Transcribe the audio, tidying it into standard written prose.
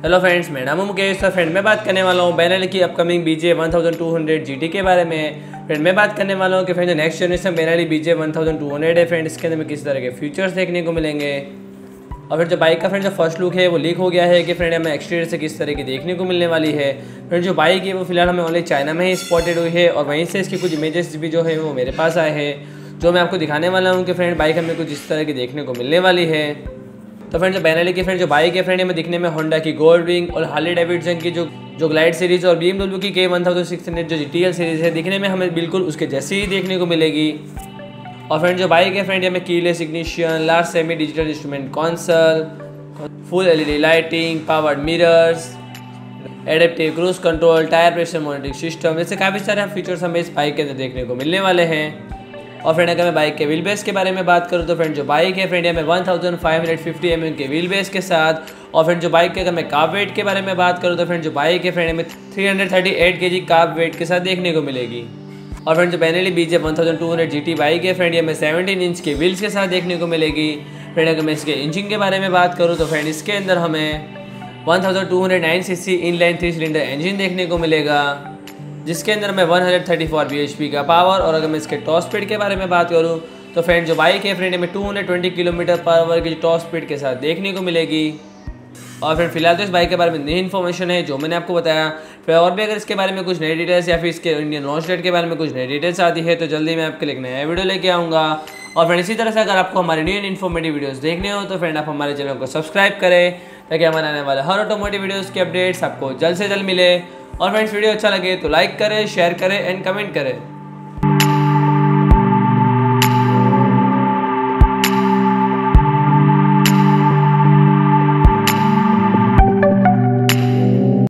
Hello friends, मेरा नाम मुकेश और फ्रेंड मैं बात करने वाला हूँ बेनेली की अपकमिंग BJ1200 GT के बारे में। फ्रेंड मैं बात करने वाला हूँ कि फ्रेंड जो नेक्स्ट जनरेशन बेनेली BJ1200 है फ्रेंड, इसके अंदर में किस तरह के फीचर्स देखने को मिलेंगे। और फिर जो बाइक का फ्रेंड जो फर्स्ट लुक है वो लीक हो गया है कि फ्रेंड हमें एक्सटीरियर से किस तरह की देखने को मिलने वाली है। फ्रेंड जो बाइक है वो फिलहाल हमें ओनली चाइना में ही स्पॉटेड हुई है और वहीं से इसकी कुछ इमेजेस भी जो है वो मेरे पास आए हैं, जो मैं आपको दिखाने वाला हूँ कि फ्रेंड बाइक हमें कुछ इस तरह की देखने को मिलने वाली है। तो फ्रेंड जो बेनेली की फ्रेंड जो बाइक है फ्रेंड हमें दिखने में होंडा की गोल्ड विंग और हार्ले डेविडसन की जो ग्लाइड सीरीज़ और BMW की K1600 जो GTL सीरीज़ है दिखने में हमें बिल्कुल उसके जैसी ही देखने को मिलेगी। और फ्रेंड जो बाइक है फ्रेंड हमें keyless ignition, large semi digital instrument console, full LED lighting, powered mirrors, adaptive cruise control, tyre pressure monitoring system जैसे काफ़ी सारे फीचर्स हमें इस बाइक के अंदर देखने को मिलने वाले हैं। और फ्रेंड अगर मैं बाइक के व्हील बेस के बारे में बात करूँ तो फ्रेंड जो बाइक है फ्रेंड में 1550 mm के व्हील बेस के साथ, और फ्रेंड जो बाइक के अगर मैं कार्ब वेट के बारे में बात करूँ तो फ्रेंड जो बाइक है फ्रेंड में 338 kg कार्ब वेट के साथ देखने को मिलेगी। और फ्रेंड जो बेनेली BJ1200 GT बाइक है फ्रेंड में 17 इंच के व्हील्स के साथ देखने को मिलेगी। फ्रेंड अगर मैं इसके इंजन के बारे में बात करूँ तो फ्रेंड इसके अंदर हमें 1209 cc इनलाइन 3 सिलेंडर इंजन देखने को मिलेगा, जिसके अंदर मैं 134 bhp का पावर। और अगर मैं इसके टॉप स्पीड के बारे में बात करूं तो फ्रेंड जो बाइक है फ्रेंड में 220 km/h की टॉप स्पीड के साथ देखने को मिलेगी। और फ्रेंड फिलहाल तो इस बाइक के बारे में नई इन्फॉर्मेशन है जो मैंने आपको बताया। फिर और भी अगर इसके बारे में कुछ नई डिटेल्स या फिर इसके इंडियन लॉन्च डेट के बारे में कुछ नई डिटेल्स आती है तो जल्दी मैं आपके लिए एक नया वीडियो लेके आऊँगा। और फ्रेंड इसी तरह से अगर आपको हमारे न्यू इन्फॉर्मेटिव वीडियोस देखने हो तो फ्रेंड आप हमारे चैनल को सब्सक्राइब करें ताकि हमारे आने वाले हर ऑटोमोटिव वीडियोस के अपडेट्स आपको जल्द से जल्द मिले। और फ्रेंड्स वीडियो अच्छा लगे तो लाइक करें, शेयर करें एंड कमेंट करें।